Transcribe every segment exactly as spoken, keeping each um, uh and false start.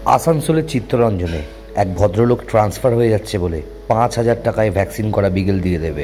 আসানসোলের চিত্তরঞ্জনে এক ভদ্রলোক ট্রান্সফার হয়ে যাচ্ছে বলে পাঁচ হাজার টাকায় ভ্যাকসিন করা বিগেল দিয়ে দেবে।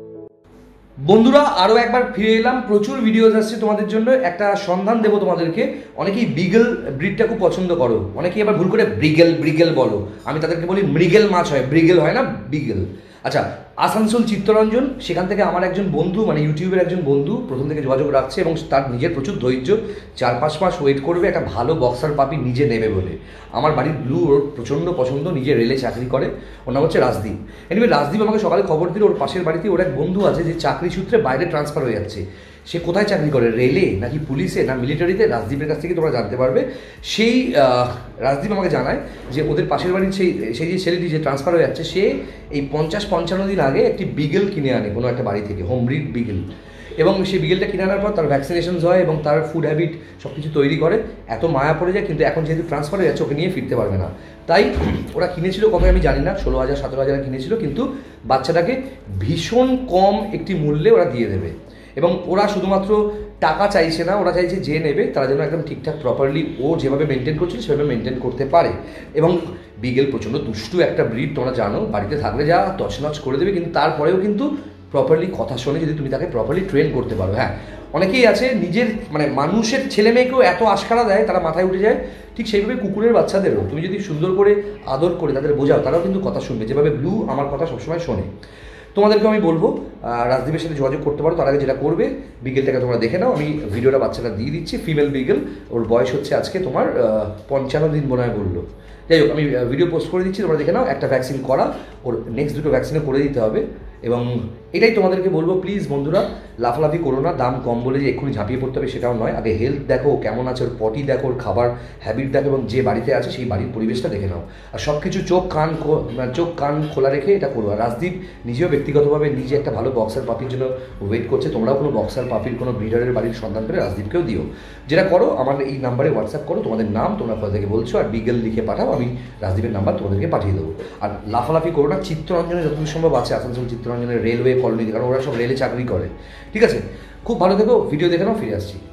বন্ধুরা আরও একবার ফিরে এলাম, প্রচুর ভিডিওস আসছে তোমাদের জন্য। একটা সন্ধান দেবো তোমাদেরকে। অনেকেই বিগেল ব্রিডটা খুব পছন্দ করো, অনেকেই আবার ভুল করে ব্রিগেল ব্রিগেল বলো। আমি তাদেরকে বলি মৃগেল মাছ হয়, ব্রিগেল হয় না, বিগেল। আচ্ছা, আসানসোল চিত্তরঞ্জন, সেখান থেকে আমার একজন বন্ধু, মানে ইউটিউবের একজন বন্ধু প্রথম থেকে যোগাযোগ রাখছে এবং তার নিজের প্রচুর ধৈর্য, চার পাঁচ মাস ওয়েট করবে একটা ভালো বক্সার পাপি নিজে নেবে বলে। আমার বাড়ির ব্লু ওর প্রচণ্ড পছন্দ, নিজে রেলে চাকরি করে, ওর নাম হচ্ছে রাজদীপ। এনিওয়ে রাজদীপ আমাকে সকালে খবর দিল ওর পাশের বাড়িতে ওর এক বন্ধু আছে যে চাকরি সূত্রে বাইরে ট্রান্সফার হয়ে যাচ্ছে। সে কোথায় চাকরি করে, রেলে নাকি পুলিশে না মিলিটারিতে, রাজদীপের কাছ থেকে তোমরা জানতে পারবে। সেই রাজদীপ আমাকে জানায় যে ওদের পাশের বাড়ির সেই সেই যে ছেলেটি যে ট্রান্সফার হয়ে যাচ্ছে, সে এই পঞ্চাশ পঞ্চান্ন দিন আগে একটি বিগেল কিনে আনে কোনো একটা বাড়ি থেকে, হোম ব্রিড বিগেল। এবং সেই বিগেলটা কিনে আনার পর তার ভ্যাকসিনেশনস হয় এবং তার ফুড হ্যাবিট সব কিছু তৈরি করে। এত মায়া পড়ে যায়, কিন্তু এখন যেহেতু ট্রান্সফার হয়ে যাচ্ছে ওকে নিয়ে ফিরতে পারবে না। তাই ওরা কিনেছিল কত আমি জানি না, ষোলো হাজার সতেরো হাজার কিনেছিল, কিন্তু বাচ্চাটাকে ভীষণ কম একটি মূল্যে ওরা দিয়ে দেবে। এবং ওরা শুধুমাত্র টাকা চাইছে না, ওরা চাইছে যে নেবে তারা যেন একদম ঠিকঠাক প্রপারলি ও যেভাবে মেনটেন করছিল সেভাবে মেনটেন করতে পারে। এবং বিগেল প্রচণ্ড দুষ্টু একটা ব্রিড, তোমরা জানো, বাড়িতে থাকলে যা তছনছ করে দেবে, কিন্তু তারপরেও কিন্তু প্রপারলি কথা শোনে যদি তুমি তাকে প্রপারলি ট্রেন করতে পারো। হ্যাঁ, অনেকেই আছে নিজের মানে মানুষের ছেলে মেয়েকেও এত আশকারা দেয়, তারা মাথায় উঠে যায়। ঠিক সেইভাবে কুকুরের বাচ্চাদেরও তুমি যদি সুন্দর করে আদর করে তাদের বোঝাও, তারাও কিন্তু কথা শুনবে, যেভাবে ব্লু আমার কথা সবসময় শোনে। তোমাদেরকে আমি বলবো রাজদীপের সাথে যোগাযোগ করতে পারো। তার আগে যেটা করবে, বিগেলটাকে তোমরা দেখে নাও, আমি ভিডিওটা বাচ্চাটা দিয়ে দিচ্ছি। ফিমেল বিগেল, ওর বয়স হচ্ছে আজকে তোমার পঞ্চান্ন দিন মনে হয় বললো। যাই হোক, আমি ভিডিও পোস্ট করে দিচ্ছি, তোমরা দেখে নাও। একটা ভ্যাকসিন করা, ওর নেক্সট দুটো ভ্যাকসিনও করে দিতে হবে। এবং এটাই তোমাদেরকে বলবো, প্লিজ বন্ধুরা লাফালাফি করো না। দাম কম বলে যে এক্ষুনি ঝাঁপিয়ে পড়তে হবে সেটাও নয়। আগে হেলথ দেখো কেমন আছে, ওর পটি দেখো, ওর খাবার হ্যাবিট দেখো, এবং যে বাড়িতে আছে সেই বাড়ির পরিবেশটা দেখে নাও। আর সব কিছু চোখ কান চোখ কান খোলা রেখে এটা করো। আর রাজদীপ নিজেও ব্যক্তিগতভাবে নিজে একটা ভালো বক্সার পাপির জন্য ওয়েট করছে। তোমরাও কোনো বক্সার পাপির কোনো ব্রিডারের বাড়ির সন্ধান করে রাজদীপকেও দিও। যেটা করো, আমার এই নাম্বারে হোয়াটসঅ্যাপ করো তোমাদের নাম, তোমরা কোথা থেকে বলছো, আর বিগেল লিখে পাঠাও, আমি রাজদীপের নাম্বার তোমাদেরকে পাঠিয়ে দেবো। আর লাফালাফি করো না, চিত্তরঞ্জনে যতদূর সম্ভব আছে আসানসোল চিত্তরঞ্জনের রেলওয়ে কলোনি, কারণ ওরা সব রেলে চাকরি করে। ঠিক আছে, খুব ভালো থেকো, ভিডিও দেখে নাও, ফিরে আসছি।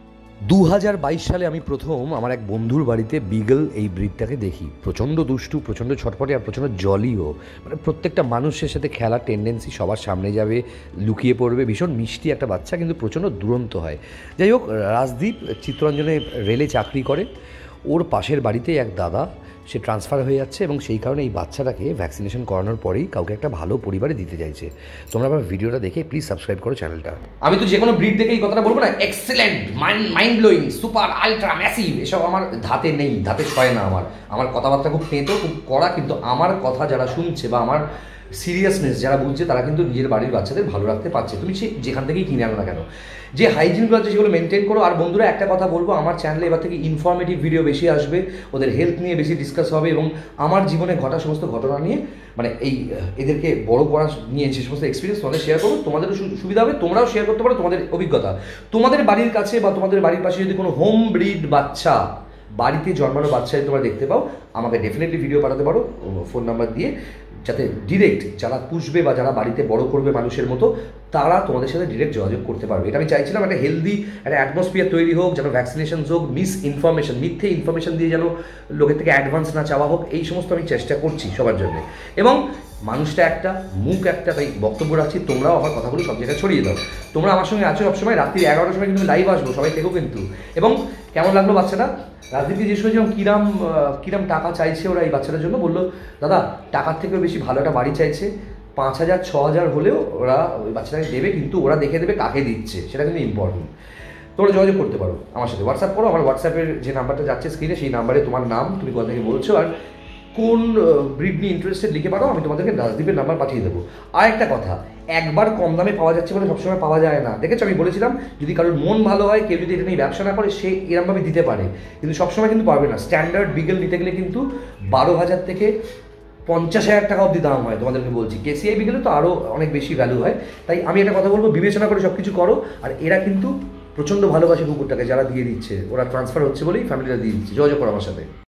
দু হাজার বাইশ সালে আমি প্রথম আমার এক বন্ধুর বাড়িতে বিগেল এই ব্রিডটাকে দেখি। প্রচণ্ড দুষ্টু, প্রচণ্ড ছটফটে, আর প্রচণ্ড জলিও। মানে প্রত্যেকটা মানুষের সাথে খেলার টেন্ডেন্সি, সবার সামনে যাবে, লুকিয়ে পড়বে, ভীষণ মিষ্টি একটা বাচ্চা, কিন্তু প্রচণ্ড দুরন্ত হয়। যাই হোক, রাজদীপ চিত্তরঞ্জনে রেলে চাকরি করে। ওর পাশের বাড়িতে এক দাদা, সে ট্রান্সফার হয়ে যাচ্ছে এবং সেই কারণে এই বাচ্চাটাকে ভ্যাকসিনেশন করানোর পরেই কাউকে একটা ভালো পরিবারে দিতে চাইছে। তোমরা আবার ভিডিওটা দেখে প্লিজ সাবস্ক্রাইব করো চ্যানেলটা। আমি তো যে কোনো ব্রিড দেখে এই কথাটা বলবো না, excellent, mind mind blowing, super, ultra, massive, এসব আমার ধাতে নেই, ধাতে ছয় না। আমার আমার কথাবার্তা খুব তেঁতো, খুব কড়া, কিন্তু আমার কথা যারা শুনছে বা আমার সিরিয়াসনেস যারা বুঝছে তারা কিন্তু নিজের বাড়ির বাচ্চাদের ভালো রাখতে পারছে। তুমি সে যেখান থেকেই কিনে আনো না কেন, যে হাইজিনগুলো আছে সেগুলো মেনটেন করো। আর বন্ধুরা একটা কথা বলবো, আমার চ্যানেলে এবার থেকে ইনফরমেটিভ ভিডিও বেশি আসবে, ওদের হেলথ নিয়ে বেশি ডিসকাস হবে, এবং আমার জীবনে ঘটা সমস্ত ঘটনা নিয়ে, মানে এই এদেরকে বড় করা নিয়ে যে সমস্ত এক্সপিরিয়েন্স তোমাদের শেয়ার করবো, তোমাদেরও সুবিধা হবে, তোমরাও শেয়ার করতে পারো তোমাদের অভিজ্ঞতা। তোমাদের বাড়ির কাছে বা তোমাদের বাড়ির পাশে যদি কোনো হোম ব্রিড বাচ্চা, বাড়িতে জন্মানো বাচ্চা তোমরা দেখতে পাও, আমাকে ডেফিনেটলি ভিডিও পাঠাতে পারো ফোন নাম্বার দিয়ে, যাতে ডিরেক্ট যারা পুষবে বা যারা বাড়িতে বড় করবে মানুষের মতো, তারা তোমাদের সাথে ডিরেক্ট যোগাযোগ করতে পারবে। এটা আমি চাইছিলাম একটা হেলদি একটা অ্যাটমসফিয়ার তৈরি হোক, যেন ভ্যাকসিনেশনস হোক, মিস ইনফরমেশন, মিথ্যে ইনফরমেশন দিয়ে যেন লোকের থেকে অ্যাডভান্স না চাওয়া হোক, এই সমস্ত আমি চেষ্টা করছি সবার জন্য। এবং মানুষটা একটা, মুখ একটা, তাই বক্তব্য রাখছি, তোমরাও আমার কথাগুলো সব জায়গায় ছড়িয়ে দাও। তোমরা আমার সঙ্গে আছো সবসময়, রাত্রি এগারোটার সময় কিন্তু লাইভ আসবো, সবাই থেকেও কিন্তু। এবং কেমন লাগলো বাচ্চাটা, রাজদীপকে জিজ্ঞেস করেছিলাম কিরাম কিরাম টাকা চাইছে ওরা এই বাচ্চাটার জন্য। বললো দাদা টাকার থেকেও বেশি ভালো একটা বাড়ি চাইছে, পাঁচ হাজার ছ হাজার হলেও ওরা ওই বাচ্চাটাকে দেবে, কিন্তু ওরা দেখে দেবে কাকে দিচ্ছে, সেটা কিন্তু ইম্পর্টেন্ট। তোমরা যোগাযোগ করতে পারো আমার সাথে, হোয়াটসঅ্যাপ করো। আমার হোয়াটসঅ্যাপের যে নাম্বারটা যাচ্ছে স্ক্রিনে, সেই নাম্বারে তোমার নাম, তুমি কোথা থেকে বলছো, আর কোন ব্রিড নিয়ে ইন্টারেস্টেড লিখে পাঠাও, আমি তোমাদেরকে রাজদীপের নাম্বার পাঠিয়ে দেবো। আর একটা কথা, একবার কম দামে পাওয়া যাচ্ছে বলে সবসময় পাওয়া যায় না। দেখেছো, আমি বলেছিলাম যদি কারোর মন ভালো হয়, কেউ যদি এটা নিয়ে ব্যবসা না করে, সে এরমভাবে দিতে পারে, কিন্তু সবসময় কিন্তু পারবে না। স্ট্যান্ডার্ড বিগেল নিতে গেলে কিন্তু বারো হাজার থেকে পঞ্চাশ হাজার টাকা অবধি দাম হয়, তোমাদেরকে বলছি। কেসিআই বিগেলে তো আরও অনেক বেশি ভ্যালু হয়। তাই আমি একটা কথা বলবো, বিবেচনা করে সব কিছু করো। আর এরা কিন্তু প্রচণ্ড ভালোবাসে কুকুরটাকে, যারা দিয়ে দিচ্ছে, ওরা ট্রান্সফার হচ্ছে বলেই ফ্যামিলিটা দিয়ে দিচ্ছে। যোগাযোগ করো আমার সাথে।